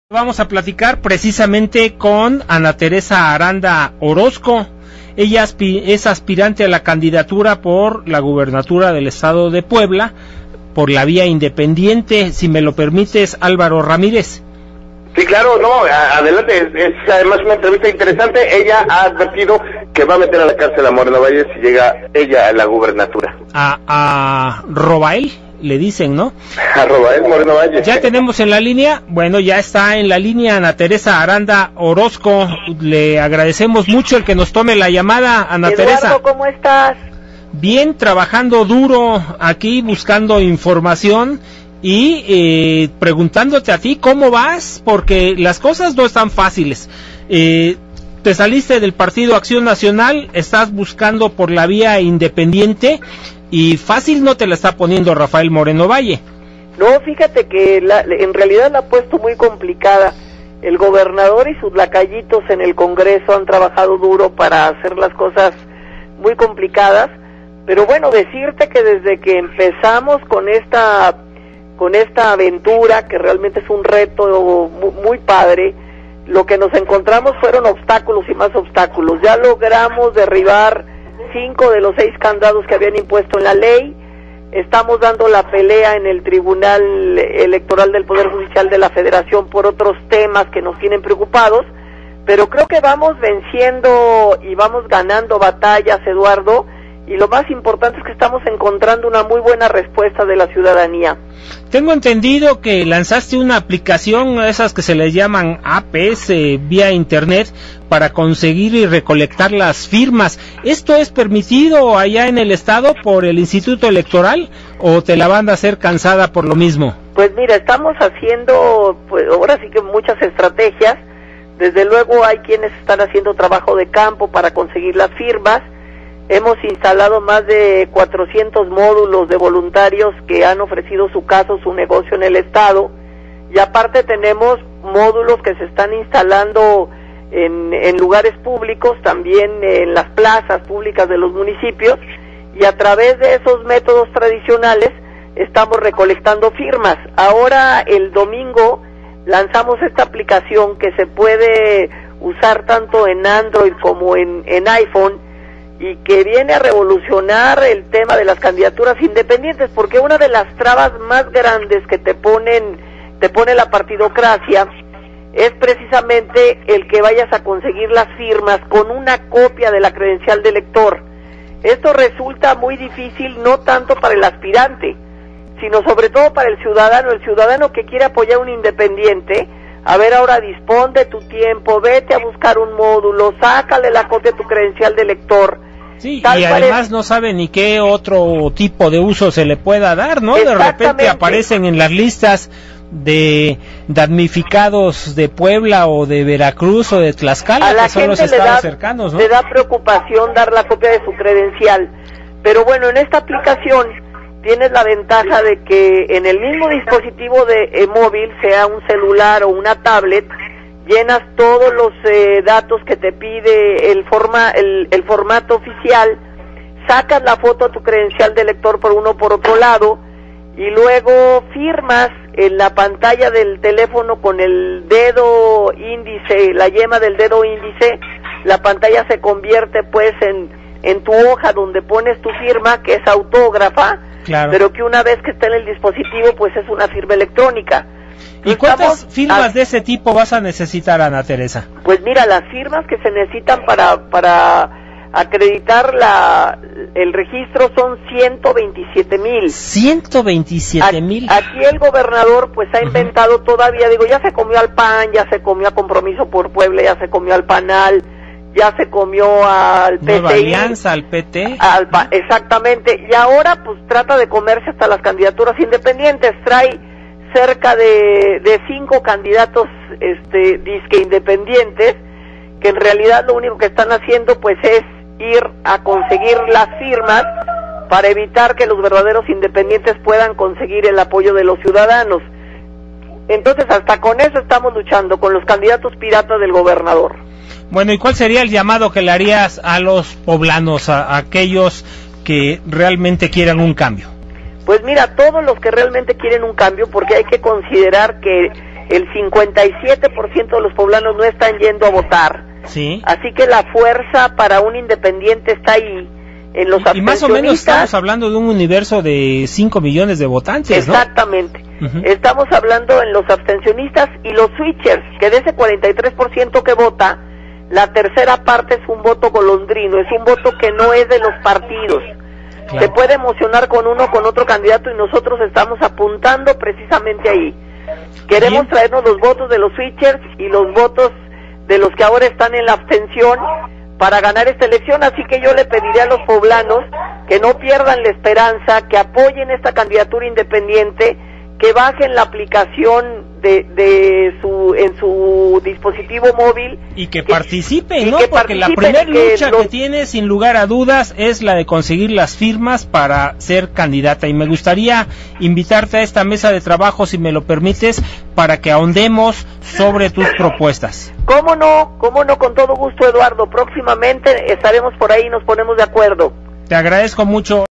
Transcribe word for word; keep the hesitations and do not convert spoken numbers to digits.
Vamos a platicar precisamente con Ana Teresa Aranda Orozco. Ella es aspirante a la candidatura por la gubernatura del estado de Puebla por la vía independiente. Si me lo permites, Álvaro Ramírez. Sí, claro, no, adelante, es, es además una entrevista interesante. Ella ha advertido que va a meter a la cárcel a Moreno Valle si llega ella a la gubernatura. A, a Robael, le dicen, ¿no? A Robael Moreno Valle. Ya tenemos en la línea, bueno, ya está en la línea Ana Teresa Aranda Orozco. Le agradecemos mucho el que nos tome la llamada, Ana Eduardo, Teresa. ¿cómo estás? Bien, trabajando duro aquí, buscando información y eh, preguntándote a ti cómo vas, porque las cosas no están fáciles. Eh, te saliste del Partido Acción Nacional, estás buscando por la vía independiente y fácil no te la está poniendo Rafael Moreno Valle. No, fíjate que la, en realidad la ha puesto muy complicada. El gobernador y sus lacayitos en el Congreso han trabajado duro para hacer las cosas muy complicadas, pero bueno, decirte que desde que empezamos con esta con esta aventura, que realmente es un reto muy, muy padre, lo que nos encontramos fueron obstáculos y más obstáculos. Ya logramos derribar cinco de los seis candados que habían impuesto en la ley. Estamos dando la pelea en el Tribunal Electoral del Poder Judicial de la Federación por otros temas que nos tienen preocupados, pero creo que vamos venciendo y vamos ganando batallas, Eduardo, y lo más importante es que estamos encontrando una muy buena respuesta de la ciudadanía. Tengo entendido que lanzaste una aplicación, esas que se les llaman A P S, vía internet, para conseguir y recolectar las firmas. ¿Esto es permitido allá en el estado por el Instituto Electoral o te la van a hacer cansada por lo mismo? Pues mira, estamos haciendo, pues ahora sí que muchas estrategias. Desde luego hay quienes están haciendo trabajo de campo para conseguir las firmas. Hemos instalado más de cuatrocientos módulos de voluntarios que han ofrecido su caso, su negocio en el estado, y aparte tenemos módulos que se están instalando en, en lugares públicos, también en las plazas públicas de los municipios, y a través de esos métodos tradicionales estamos recolectando firmas. Ahora el domingo lanzamos esta aplicación que se puede usar tanto en Android como en, en iPhone, y que viene a revolucionar el tema de las candidaturas independientes, porque una de las trabas más grandes que te ponen, te pone la partidocracia, es precisamente el que vayas a conseguir las firmas con una copia de la credencial de elector. Esto resulta muy difícil, no tanto para el aspirante, sino sobre todo para el ciudadano, el ciudadano que quiere apoyar a un independiente. A ver, ahora dispón de tu tiempo, vete a buscar un módulo, sácale la copia de tu credencial de elector. Sí, y además no sabe ni qué otro tipo de uso se le pueda dar, ¿no? De repente aparecen en las listas de damnificados de Puebla o de Veracruz o de Tlaxcala, que son los estados cercanos, ¿no? Le da preocupación dar la copia de su credencial, pero bueno, en esta aplicación tienes la ventaja de que en el mismo dispositivo de eh, móvil, sea un celular o una tablet, llenas todos los eh, datos que te pide el, forma, el, el formato oficial, sacas la foto de tu credencial de elector por uno por otro lado, y luego firmas en la pantalla del teléfono con el dedo índice, la yema del dedo índice. La pantalla se convierte pues en, en tu hoja donde pones tu firma, que es autógrafa, claro, pero que una vez que está en el dispositivo pues es una firma electrónica. ¿Y cuántas firmas a... de ese tipo vas a necesitar, Ana Teresa? Pues mira, las firmas que se necesitan para para acreditar la el registro son ciento veintisiete mil. ciento veintisiete mil. Aquí el gobernador pues ha inventado uh-huh. todavía, digo, ya se comió al P A N, ya se comió a Compromiso por Puebla, ya se comió al PANAL, ya se comió al P T I. Nueva Alianza, al P T. Al, exactamente, y ahora pues trata de comerse hasta las candidaturas independientes. Trae cerca de, de cinco candidatos este, disque independientes, que en realidad lo único que están haciendo pues es ir a conseguir las firmas para evitar que los verdaderos independientes puedan conseguir el apoyo de los ciudadanos. Entonces hasta con eso estamos luchando, con los candidatos piratas del gobernador. Bueno, ¿y cuál sería el llamado que le harías a los poblanos, a, a aquellos que realmente quieran un cambio? Pues mira, todos los que realmente quieren un cambio, porque hay que considerar que el cincuenta y siete por ciento de los poblanos no están yendo a votar. Sí. Así que la fuerza para un independiente está ahí. En los y, y más o menos estamos hablando de un universo de cinco millones de votantes, exactamente, ¿no? Uh-huh. Estamos hablando en los abstencionistas y los switchers, que de ese cuarenta y tres por ciento que vota, la tercera parte es un voto golondrino, es un voto que no es de los partidos. Claro. Se puede emocionar con uno o con otro candidato y nosotros estamos apuntando precisamente ahí. Queremos Bien. traernos los votos de los switchers y los votos de los que ahora están en la abstención para ganar esta elección, así que yo le pediré a los poblanos que no pierdan la esperanza, que apoyen esta candidatura independiente, que bajen la aplicación de, de su en su dispositivo móvil y que, que participen, ¿no? Que Porque participen, la primera lucha que, los... que tiene, sin lugar a dudas, es la de conseguir las firmas para ser candidata. Y me gustaría invitarte a esta mesa de trabajo, si me lo permites, para que ahondemos sobre tus propuestas. ¿Cómo no? ¿Cómo no? Con todo gusto, Eduardo. Próximamente estaremos por ahí y nos ponemos de acuerdo. Te agradezco mucho.